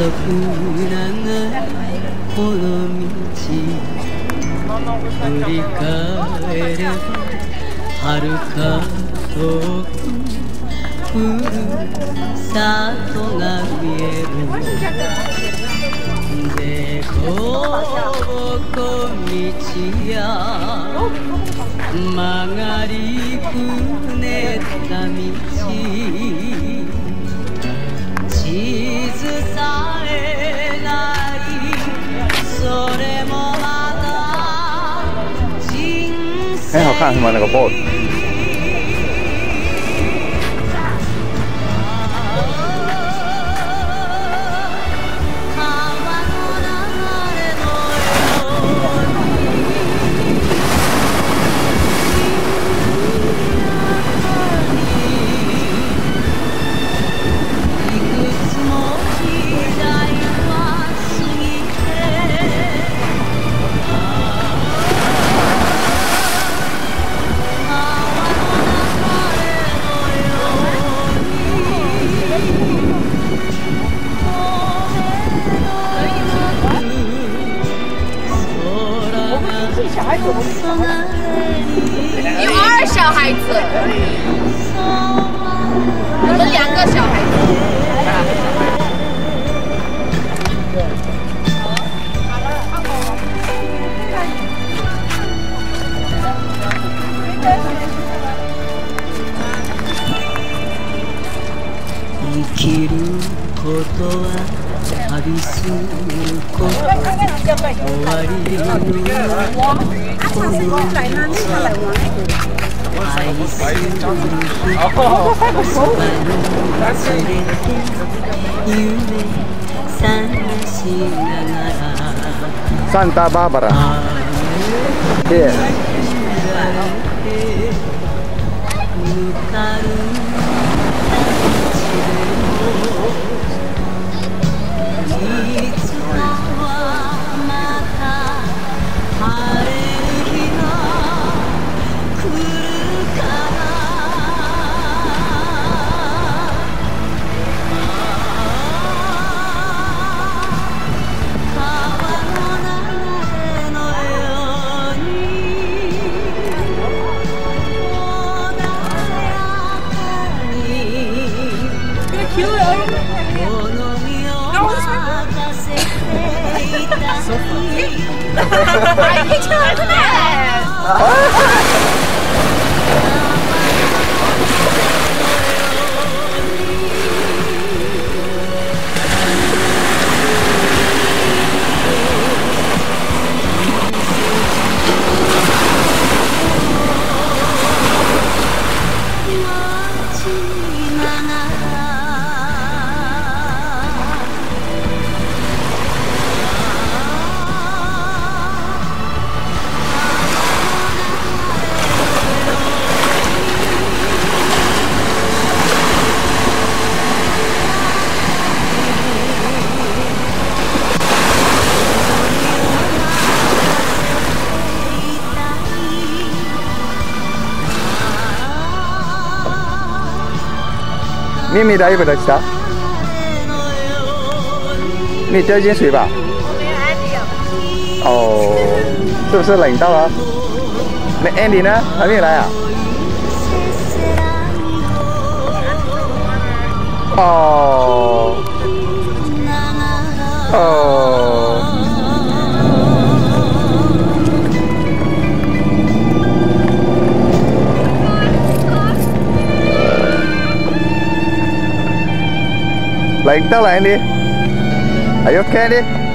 長いこの道振り返れば遥か遠くふるさとが見えるでここ道や曲がりくねった道地図さえないそれもまた人生很好看，什么那个 boat。 小孩子，You are 小孩子，你们2个小孩子。 生きることは旅すること終わりのこの道愛する人そばに連れて夢探しながらサンタバーバラ。で。 向かういつかはまた晴れる日が来るから川の流れのように穏やかに I need to look at it. 咪咪的衣服都知道。你掉进水吧？哦，是不是冷到了？那 Andy 呢？还没来啊？哦，哦。冷到了 Andy？Are you okay, Andy?